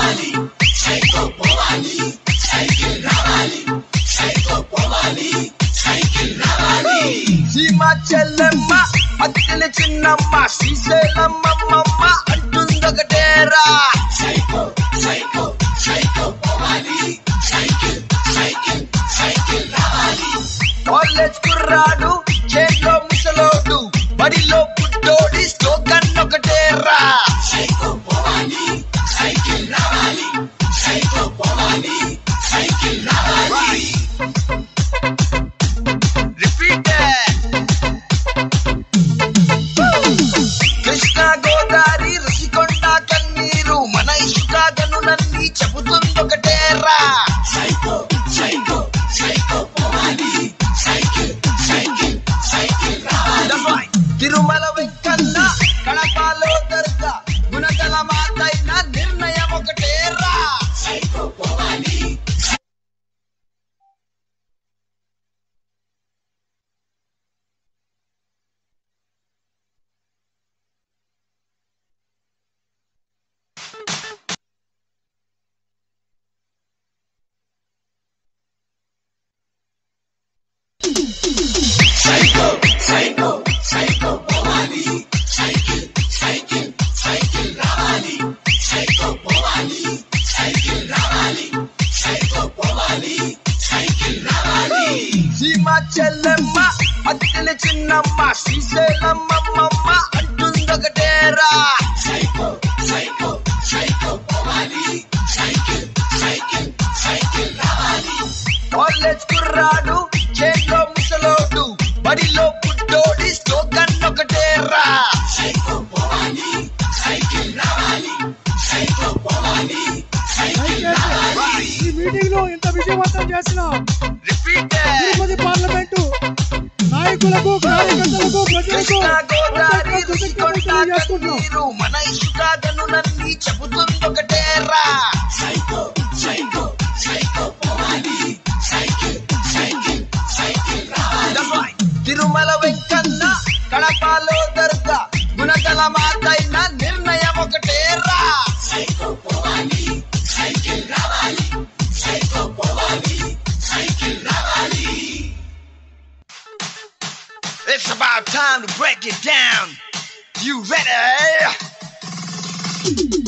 Ravali, Psycho Povali, Cycle Ravali, Psycho Povali, Cycle Ravali. Sima Chellemma, Attile Chinnamma, Sriselamma Mamma, Antundakatera. Psycho, Psycho, Psycho Povali, Cycle, Cycle, Cycle Ravali. College kurradu, chelo musalodu, badilo puddodi, slogan okatera. Psycho Povali, Cycle Ravali, Psycho Povali, Cycle Ravali. Repeat that. Krishna Godari Rasikonda Kanniru mana isuka ganunanni chebutundokatera. Psycho, Psycho, Psycho Povali, Cycle, Cycle, Cycle Ravali. That's right. Tirumala Venkalla Kadapalo Darga Gunagala Mataina Nirnayam okatera. Psycho Povali. Psycho, Psycho, Psycho Povali, Cycle, Cycle, Cycle Ravali, Psycho Povali, Cycle Ravali, Psycho Povali, Cycle Ravali. Sima Chellemma, Attile Chinnamma, Sriselamma Mamma, Antundakatera. Psycho, Psycho, Psycho Povali, Cycle, Cycle, Cycle Ravali. College kurradu, chelo musalodu, badilo puddodi, slogan okatera. Psycho Povali, Cycle Ravali, Psycho Povali, Cycle Ravali. ఈ meeting లో ఇంత విజయవంతం చేసిన Repeat that. Tirupati parliament నాయకులకు కార్యకర్తలకు ప్రజలకు గోదావరి రుషికొండ కన్నీరు మన ఇసుక గనులన్నీ చెబుతుందొకటేరా. Psycho, Psycho, Psycho Povali, Cycle, Cycle, Cycle Ravali. That's right. Tirumala Venkanna కడపలో దర్గా గుణగల మాతైన నిర్ణయం ఒకటేరా. Psycho Povali, Cycle Ravali, Psycho Povali, Cycle Ravali. It's about time to break it down. You ready?